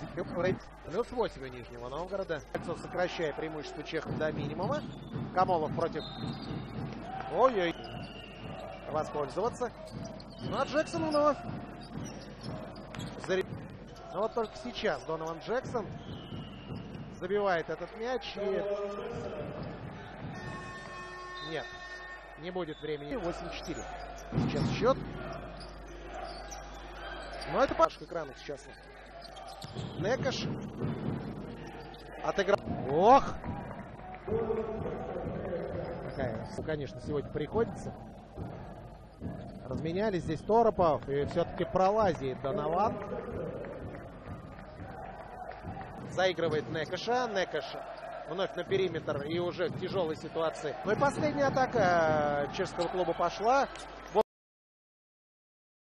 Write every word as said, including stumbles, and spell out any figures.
Плюс восемь у Нижнего Новгорода. Сокращая преимущество чехов до минимума. Камолов против... Ой-ой. Воспользоваться. Ну а Джексон вновь. Зареб... Но вот только сейчас Донован Джексон забивает этот мяч. И... Нет. Не будет времени. восемь четыре. Сейчас счет. Но это пашка экрана сейчас. Некаш. Отыграл. Ох! Такая, конечно, сегодня приходится. Разменялись здесь Торопов. И все-таки пролазит Донован. Заигрывает Некаша. Некаш вновь на периметр и уже в тяжелой ситуации. Ну и последняя атака чешского клуба пошла.